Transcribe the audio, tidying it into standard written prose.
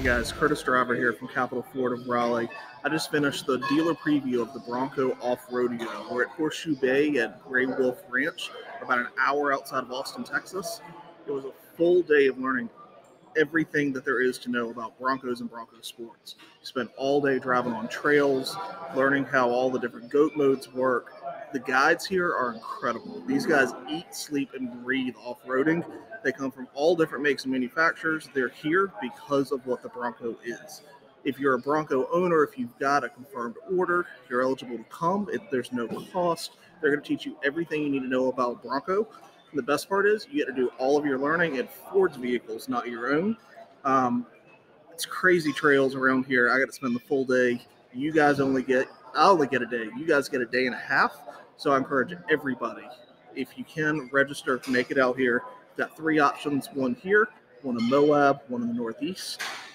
Hey guys, Curtis Driver here from Capital Ford of Raleigh. I just finished the dealer preview of the Bronco Off-Rodeo. We're at Horseshoe Bay at Gray Wolf Ranch, about an hour outside of Austin, Texas. It was a full day of learning everything that there is to know about Broncos and Bronco sports. You spend all day driving on trails, learning how all the different goat modes work. The guides here are incredible. These guys eat, sleep, and breathe off-roading. They come from all different makes and manufacturers. They're here because of what the Bronco is. If you're a Bronco owner, if you've got a confirmed order, you're eligible to come. There's no cost. They're going to teach you everything you need to know about Bronco. And the best part is you get to do all of your learning in Ford's vehicles, not your own. It's crazy trails around here. I got to spend the full day. I only get a day. You guys get a day and a half. So I encourage everybody, if you can, register, make it out here. We've got 3 options, one here, one in Moab, one in the Northeast.